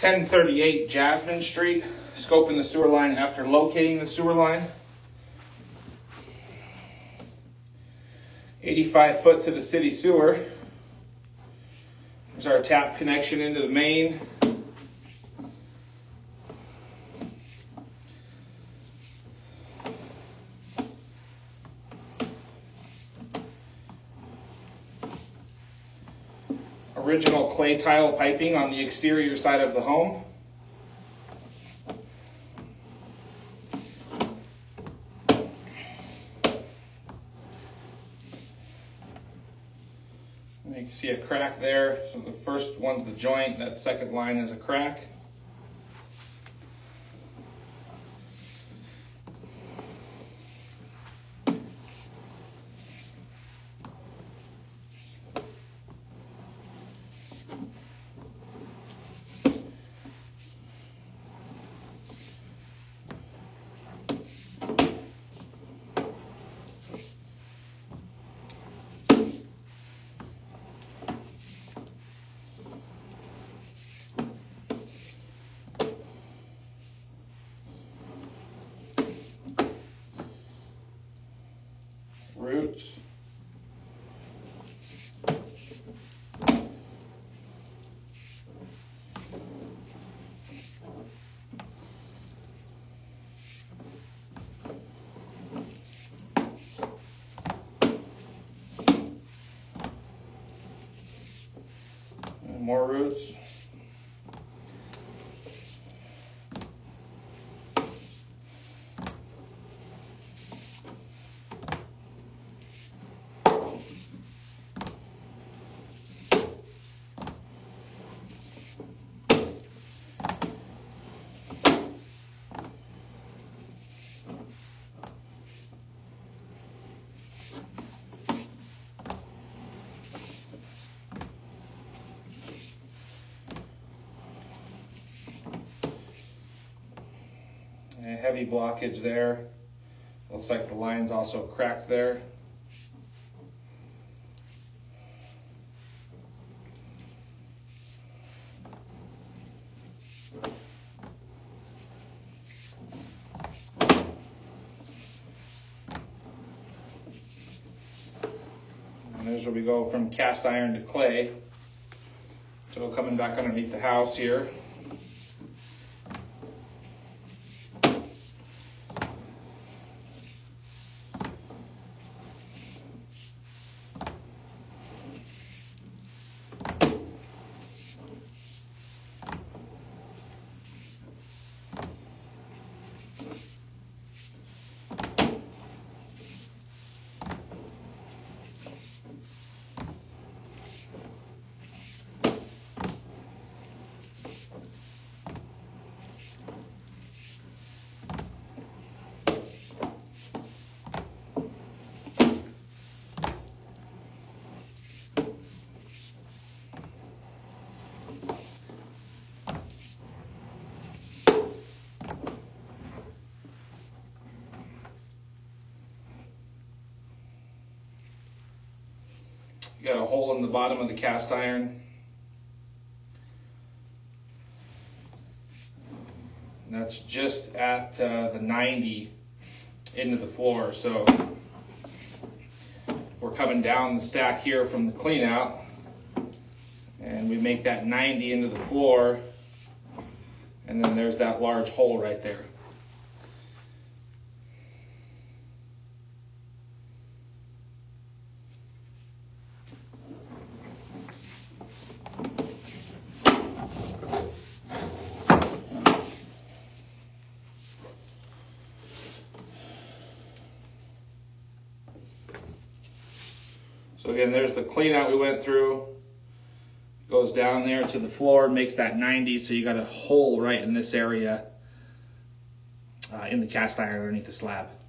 1038 Jasmine Street, scoping the sewer line after locating the sewer line. 85 foot to the city sewer. There's our tap connection into the main. Original clay tile piping on the exterior side of the home. And you can see a crack there. So the first one's the joint, that second line is a crack. Roots. And more roots. A heavy blockage there. Looks like the line's also cracked there. And there's where we go from cast iron to clay. So coming back underneath the house here. You got a hole in the bottom of the cast iron. And that's just at the 90 into the floor. So we're coming down the stack here from the clean out, and we make that 90 into the floor, and then there's that large hole right there. So again, there's the clean out we went through. Goes down there to the floor, makes that 90, so you got a hole right in this area in the cast iron underneath the slab.